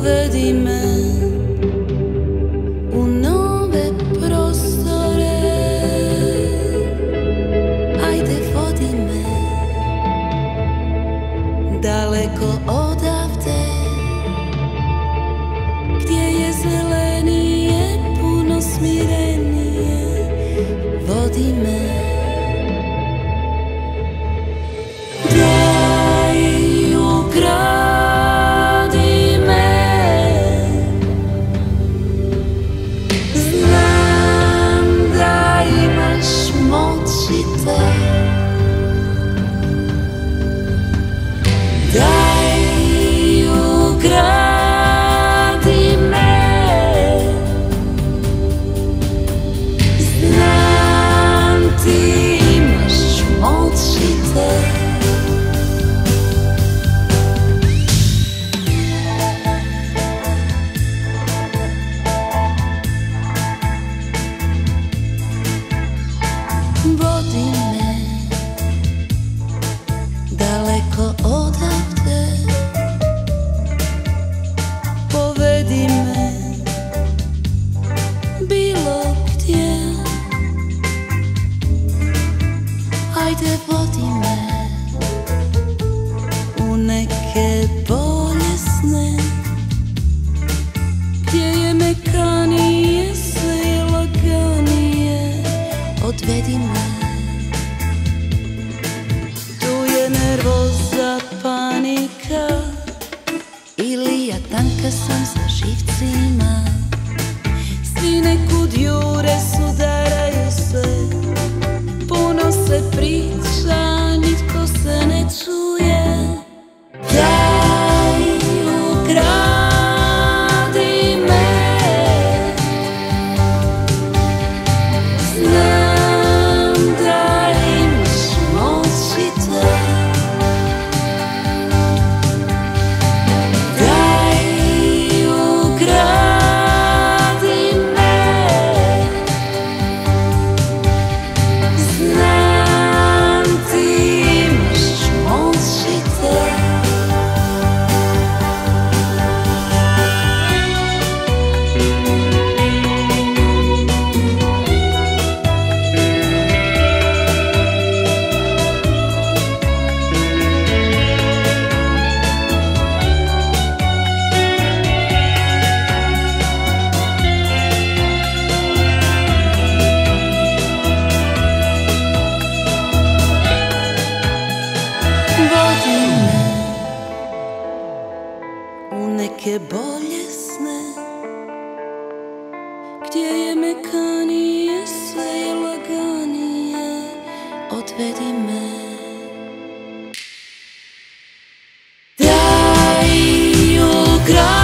Povedi me u nove prostore, ajde vodi me daleko odavde, gdje je zelenije, puno smirenije. Vodi me, daj ukradi me, znam da imaš moći te. Daj ukradi me, znam ti imaš moći te. Vodi me daleko odavde, povedi me bilo gdje, ajde vodi me u neke bolje sne, gdje je mekanije sve i laganije. Odvedi me, tu je nervoza, panika, ili ja tanka sam sa živcima. Svi nekud jure, sudaraju se, puno se priča, nitko se ne čuje. Daj ukradi me, znam da imaš moći te. Daj ukradi me, znam ti imaš moći te. Vodi me u neke bolje sne, gdje je mekanije sve i laganije. Odvedi me, daj ukradi